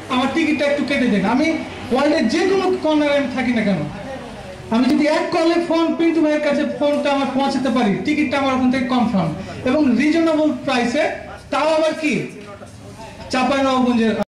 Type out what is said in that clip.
আমার টিকিটটা একটু কেটে দিন। আমি ওয়ার্ল্ডের যে কোনো কর্নারে আমি থাকি না কেন, আমি যদি এক কলে ফোন পিন্টু ভাইয়ের কাছে ফোনটা আমার পৌঁছাতে পারি, টিকিটটা আমার ওখান থেকে কনফার্ম এবং রিজনেবল প্রাইসে, তাও আবার কি চাঁপাইনবাবগঞ্জের